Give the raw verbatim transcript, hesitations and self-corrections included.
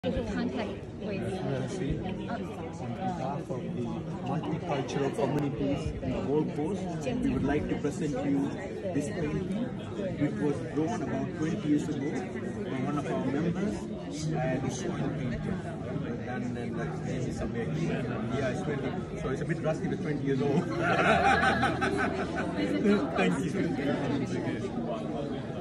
contact with Excellency, on behalf of the multicultural communities in the Gold Coast, we would like to present to you this painting, which was drawn about twenty years ago by one of our members, and it's showing painting. And then that name is amazing. Yeah, it's twenty, so it's a bit rusty, but twenty years old. Thank you.